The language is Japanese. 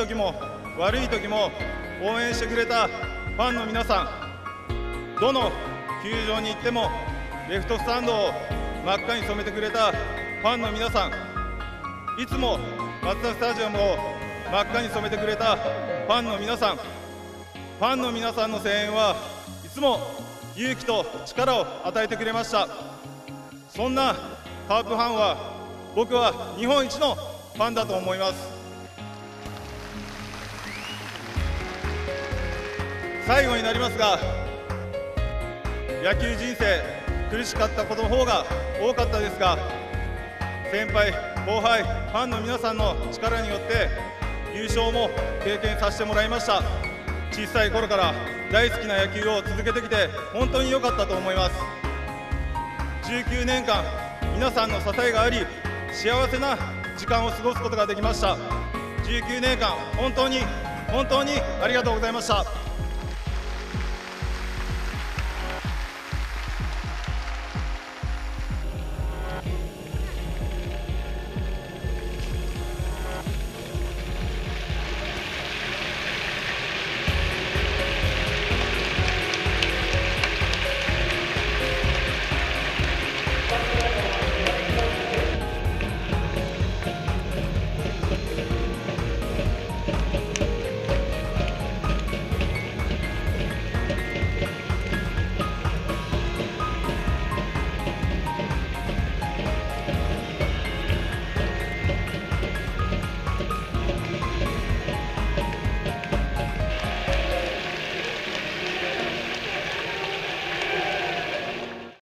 時も悪い時も応援してくれたファンの皆さん、どの球場に行ってもレフトスタンドを真っ赤に染めてくれたファンの皆さん、いつもマツダスタジアムを真っ赤に染めてくれたファンの皆さん、ファンの皆さんの声援はいつも勇気と力を与えてくれました。そんなカープファンは僕は日本一のファンだと思います。最後になりますが、野球人生苦しかったことの方が多かったですが、先輩後輩ファンの皆さんの力によって優勝も経験させてもらいました。小さい頃から大好きな野球を続けてきて本当に良かったと思います。19年間皆さんの支えがあり、幸せな時間を過ごすことができました。19年間本当にありがとうございました。